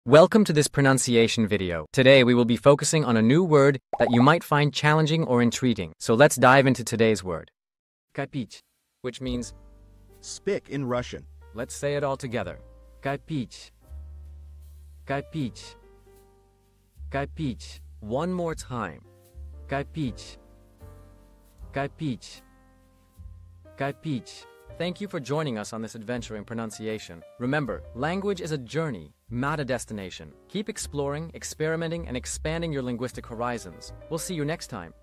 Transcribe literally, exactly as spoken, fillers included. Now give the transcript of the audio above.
Welcome to this pronunciation video. Today we will be focusing on a new word that you might find challenging or intriguing. So let's dive into today's word. Копить, which means Spic in Russian. let's say it all together. Копить. Копить. Копить. One more time. Копить. Копить. Копить. Thank you for joining us on this adventure in pronunciation. Remember, language is a journey, not a destination. Keep exploring, experimenting, and expanding your linguistic horizons. We'll see you next time.